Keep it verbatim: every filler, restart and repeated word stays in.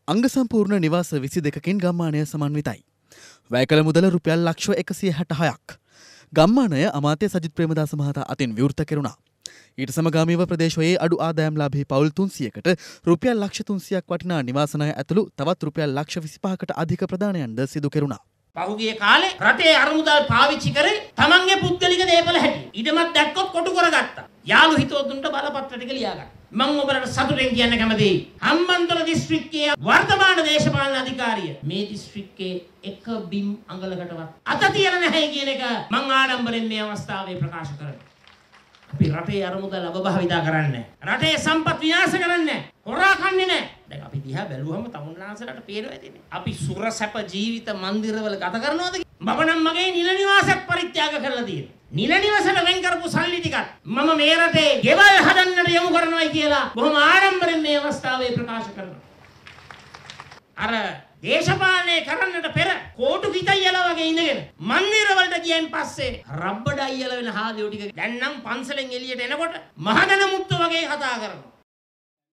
අංග සම්පූර්ණ නිවාස විසි දෙකකින් ගම්මානය සමන්විතයි. වැය කළ මුදල රුපියල් ලක්ෂ එකසිය හැට හයක්. ගම්මානය අමාත්‍ය සජිත් ප්‍රේමදාස මහතා අතින් විවෘත කෙරුණා. ඊට සමගාමීව ප්‍රදේශයේ අඩු ආදායම්ලාභී පවුල් තුන්සියයකට රුපියල් ලක්ෂ තුන්සියයක් වටිනා නිවාස ණය ඇතුළු තවත් රුපියල් ලක්ෂ විසිපහකට අධික ප්‍රදානයන්ද සිදු කෙරුණා. පහුගිය කාලේ රටේ අරමුදල් පාවිච්චි කරේ තමන්ගේ පුද්ගලික දේපල හැටි. ඊටමත් දැක්කොත් කොටු කරගත්තා. යාළු හිතවතුන්ට බලපත්‍ර ටික ලියාගන්න. මම ඔබලට සතුටෙන් කියන්න කැමතියි. හම්බන්තොට දිස්ත්‍රික්කයේ වර්තමාන දේශපාලන අධිකාරිය මේ දිස්ත්‍රික්කයේ එක බිම් අඟලකටවත් අත තියලා නැහැ කියන එක මම ආඩම්බරෙන් මේ අවස්ථාවේ ප්‍රකාශ කරනවා. අපි රටේ අරමුදල් අබභාවිතා කරන්නේ රටේ සම්පත් විනාශ කරන්නේ හොරා කන්නේ නැහැ. දැන් අපි දිහා බැලුවම තමුන්ලාන්සලට පේනවා ඇතිනේ. අපි සුරසැප ජීවිත මන්දිරවල ගත කරනවද? මම නම් මගේ නිල නිවාසයක් පරිත්‍යාග කරලා තියෙනවා. නිල නිවසට වෙන් කරපු සල්ලි ටිකත් මම මේ රටේ ගෙවල් හදන්නට යොමු කරනවායි කියලා බොහොම ආඩම්බරෙන් මේ අවස්ථාවේ ප්‍රකාශ කරනවා. අර දේශපාලනය කරන්නට පෙර කෝටු කිතයියල වගේ ඉඳගෙන මන්දිර වලට ගියන් පස්සේ රබ්බඩ අයියල වෙන හාදියෝ ටික දැන් නම් පන්සලෙන් එළියට එනකොට මහදන මුත්තු වගේ කතා කරනවා.